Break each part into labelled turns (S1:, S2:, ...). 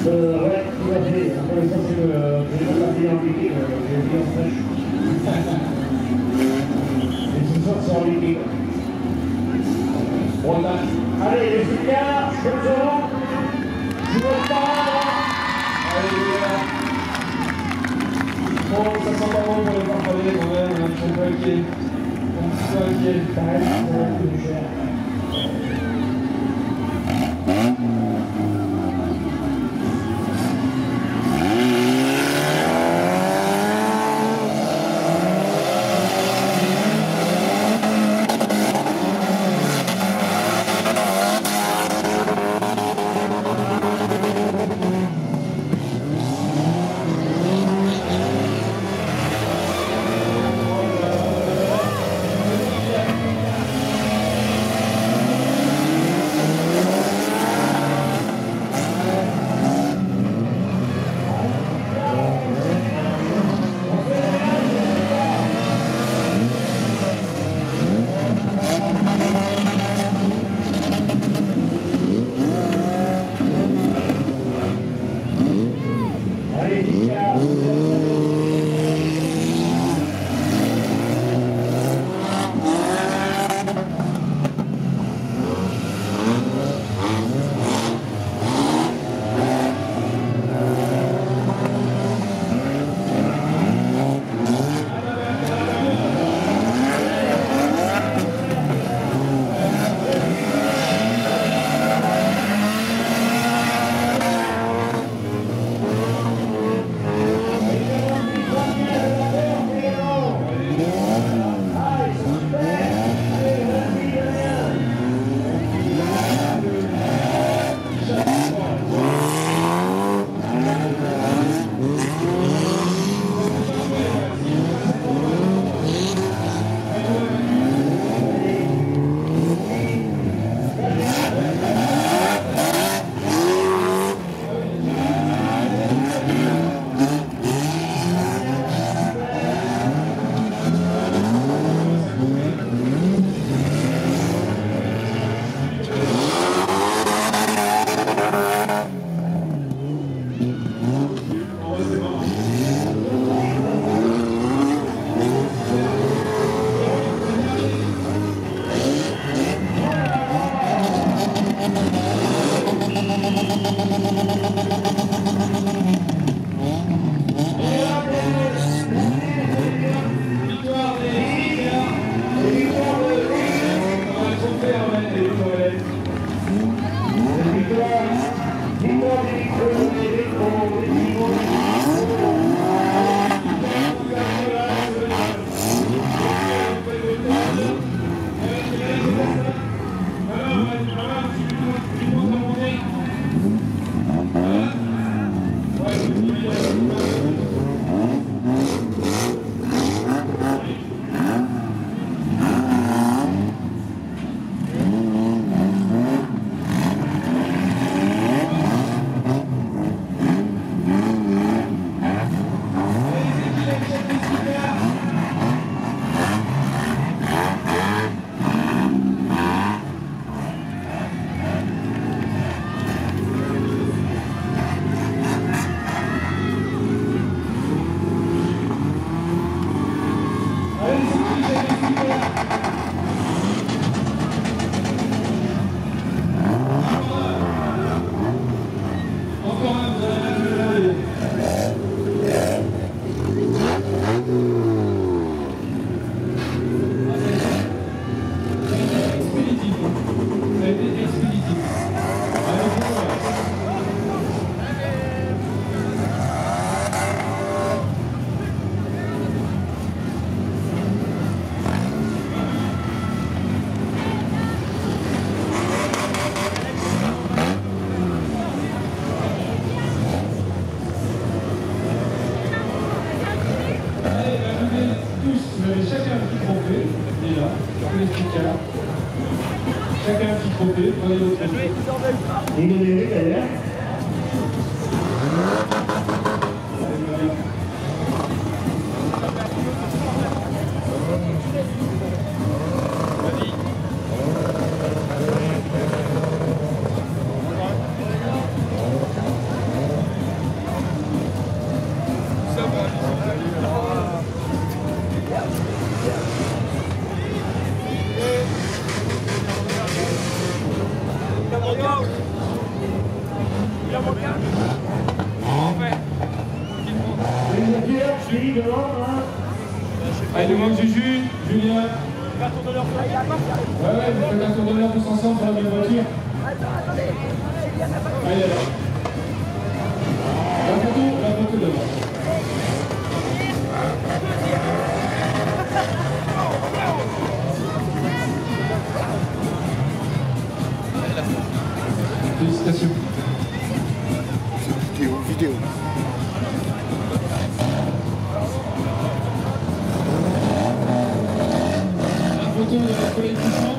S1: Ouais, tout à fait. Après, ça, c'est le papier en liquide, j'ai dit en fraîche. Et ce soir, c'est en liquide. Bon, allez, les filles, je vous en je vous parle. Allez,
S2: bon, ça sent pas bon pour les parler quand même, je suis un peu inquiet. Un petit peu inquiet.
S1: Ça va être plus cher.
S2: Chacun un petit trophée, prenez votre trophée.
S1: Et le numérique d'ailleurs.
S2: Allez, le monde Juju, Julien. Ouais, vous faites un tour d'honneur tous ensemble pour la même voiture. Allez, alors. La photo devant. Félicitations.
S3: Vidéo.
S2: La photo de la collègue qui chante.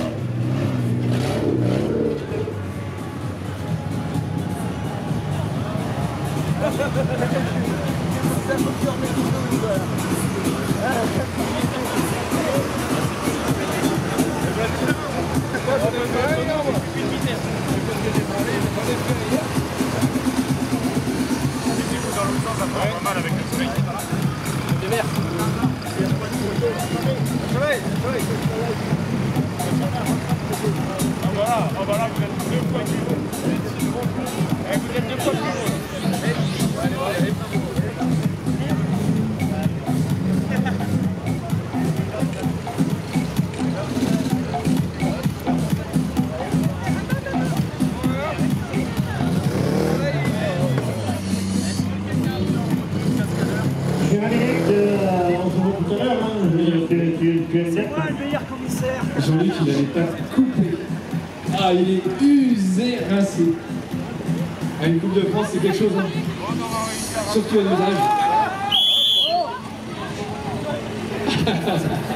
S4: Voilà, vous êtes 2 fois plus haut. Vous êtes 2 fois plus haut.
S1: C'est moi le meilleur commissaire.
S2: Jean-Luc, il a les pattes coupées. Ah, il est usé, rincé. Ah, une Coupe de France, c'est quelque chose, hein. Surtout à nos âges.